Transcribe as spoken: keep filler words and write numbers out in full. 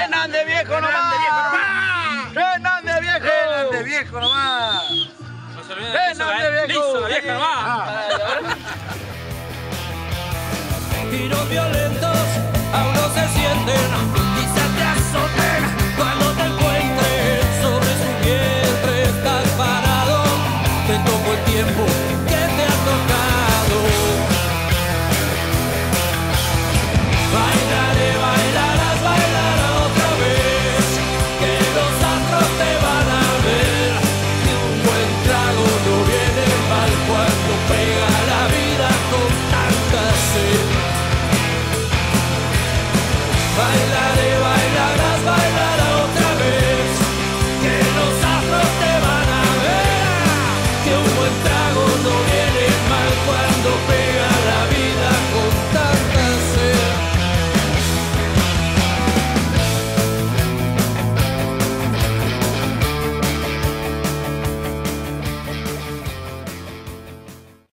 Renan de viejo nomás. Renan de viejo. Renan de viejo nomás. No se olviden Renan de viejo. liso, la vieja nomás. Tiros violentos aún no se sienten, quizás te azoten cuando te encuentres sobre su vientre. Estás parado, te tocó el tiempo que te ha tocado. Ay,